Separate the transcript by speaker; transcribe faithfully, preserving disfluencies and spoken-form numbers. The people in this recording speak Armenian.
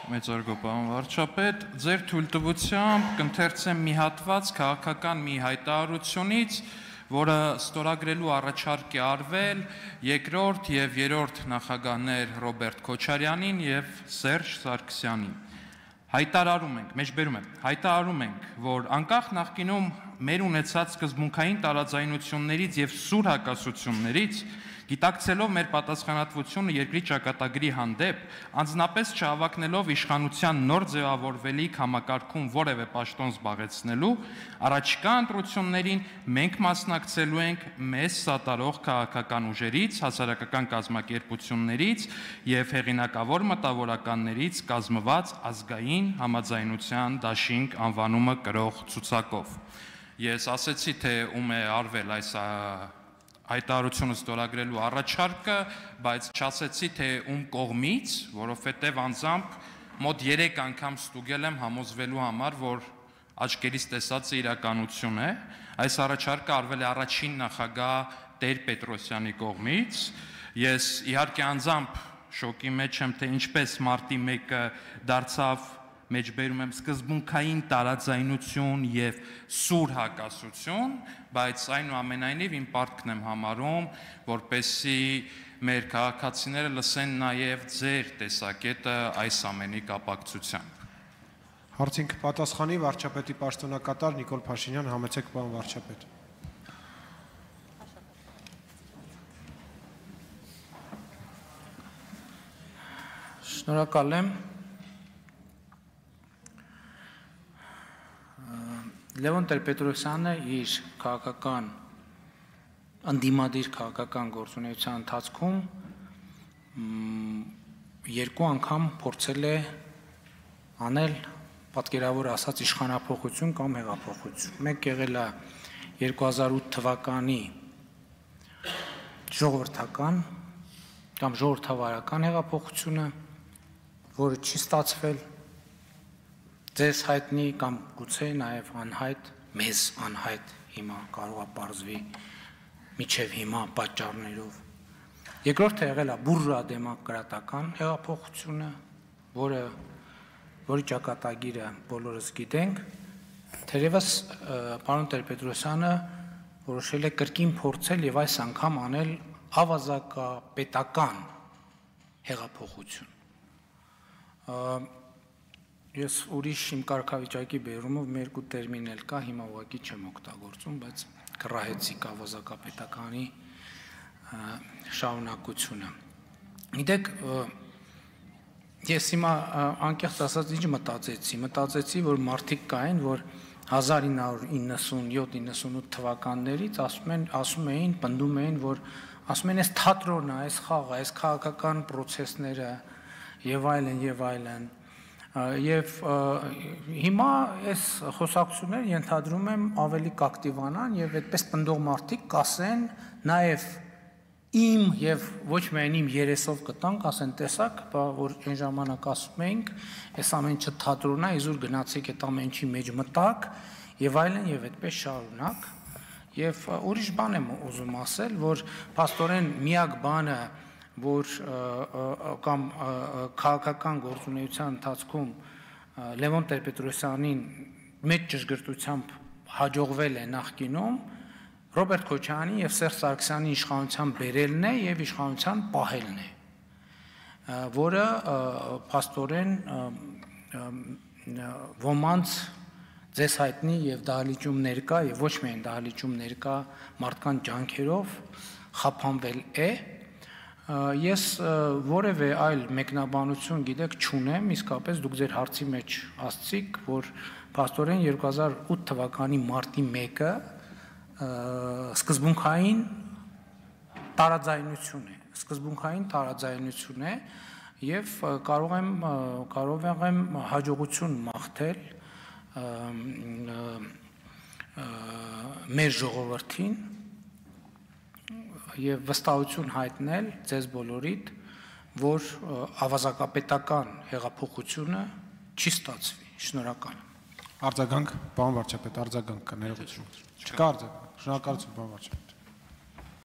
Speaker 1: Մեծարգո պարոն վարչապետ, ձեր թույլտվությամբ կընթերցեմ մի հատված քաղաքական մի հայտարարությունից, որը ստորագրելու առաջարկ է արվել երկրորդ եւ երրորդ նախագահներ Ռոբերտ Քոչարյանին եւ Սերժ Սարգսյանին։ Հայտարարում ենք, մեջբերում եմ, հայտարարում ենք, որ անկախ նախկինում մեր ունեցած սկզբունքային տարաձայնություններից եւ սուր հակասություններից, գիտակցելով մեր պատասխանատվությունը երկրի ճակատագրի հանդեպ, անձնապես չհավակնելով իշխանության նոր ձևավորվելիք համակարգում որևէ պաշտոն զբաղեցնելու, առաջիկա ընտրություններին մենք մասնակցելու ենք մեզ սատարող քաղաքական ուժերից, հասարակական կազմակերպություններից եւ հեղինակավոր մտավորականներից կազմված ազգային համաձայնության դաշինք անվանումը կրող ցուցակով։ Ես ասեցի, թե ում է արվել այս հայտարարությունը ստորագրելու առաջարկը, բայց չասեցի, թե ում կողմից, որովհետև անձամբ մոտ երեք անգամ ստուգել եմ համոզվելու համար, որ աչքերից տեսածը իրականություն է։ Այս առաջարկը արվել է առաջին նախագահ Տեր-Պետրոսյանի կողմից։ Ես իհարկե անձամբ շոկի մեջ եմ, թե ինչպես մարտի մեկը դարձավ մեջբերում եմ սկզբունքային տարաձայնություն եւ սուր հակասություն, բայց այնուամենայնիվ իմ պարտքն եմ համարում, որպեսզի մեր քաղաքացիները լսեն նաեւ ձեր տեսակետը այս ամենի կապակցությամբ։
Speaker 2: Հարցին կպատասխանի վարչապետի պաշտոնակատար Նիկոլ Փաշինյան, համեցեք պարոն վարչապետ։
Speaker 3: Շնորհակալ եմ։ Լևոն Տեր-Պետրոսյանը իր քաղաքական ընդդիմադիր քաղաքական գործունեության ընթացքում երկու անգամ փորձել է անել պատկերավոր ասած իշխանափոխություն կամ հեղափոխություն։ Մեկ եղել է երկու հազար ութ թվականի ժողովրդական կամ ժողովրդավարական հեղափոխությունը, որը չի ստացվել, ձեզ հայտնի կամ գուցե նաև անհայտ, մեզ անհայտ հիմա կարող է պարզվի միջև հիմա պատճառներով։ Երկրորդը եղել է բուրժուա դեմոկրատական հեղափոխությունը, որը որի ճակատագիրը բոլորս գիտենք, թերևս պարոն Տեր-Պետրոսյանը որոշել է կրկին փորձել եւ այս անգամ անել ավազակապետական հեղափոխություն։ Ես ուրիշ իմ կարգավիճակի բերումով մի երկու տերմին էլ կա, հիմա ուղղակի չեմ օգտագործում, բայց կռահեցիք ավազակապետականի շարունակությունը։ Գիտեք, ես հիմա անկեղծ ասած ինչ մտածեցի, մտածեցի, որ մարդիկ կային, որ հազար ինը հարյուր իննսունյոթ իննսունութ թվականներից ասում են, ասում էին, պնդում էին, որ ասում են, այս թատրոնը, այս խաղը, այս քաղաքական պրոցեսները եւ այլն եւ այլն Եվ հիմա այս խոսակցությունները ենթադրում եմ ավելի կակտիվանան եւ այդպես պնդող մարդիկ կասեն նաեւ իմ եւ ոչ միայն իմ երեսով կտանք, ասեն տեսակ, որ այն ժամանակ ասում էինք, այս ամեն ինչը թատրոն է, իզուր գնացեք այդ ամեն ինչի մեջ մտակ եւ այլն եւ այդպես շարունակ։ Եվ ուրիշ բան եմ ուզում ասել, որ փաստորեն միակ բանը որ կամ քաղաքական գործունեության ընթացքում Լևոն Տեր-Պետրոսյանին մեծ ճշգրտությամբ հաջողվել է նախկինում Ռոբերտ Քոչարյանի եւ Սերժ Սարգսյանի իշխանության բերելն է եւ իշխանության պահելն է, որը փաստորեն ոմանց ձեզ հայտնի եւ դահլիճում ներկա եւ ոչ միայն դահլիճում ներկա մարդկան ջանքերով խափանվել է։ Ես որևէ այլ մեկնաբանություն գիտեք չունեմ, իսկապես դուք ձեր հարցի մեջ ասցիք, որ փաստորեն երկու հազար ութ թվականի մարտի մեկը սկզբունքային տարաձայնություն է, սկզբունքային տարաձայնություն է եւ կարող եմ կարող եմ հաջողություն մաղթել մեր ժողովրդին եւ վստահություն հայտնել ձեզ բոլորիդ, որ ավազակապետական հեղափոխությունը չի ստացվի։ Շնորհակալ եմ։
Speaker 2: Արձագանք, պարոն վարչապետ, արձագանք կա, ներողություն։ Չկա արձագանք։ Շնորհակալություն, պարոն վարչապետ։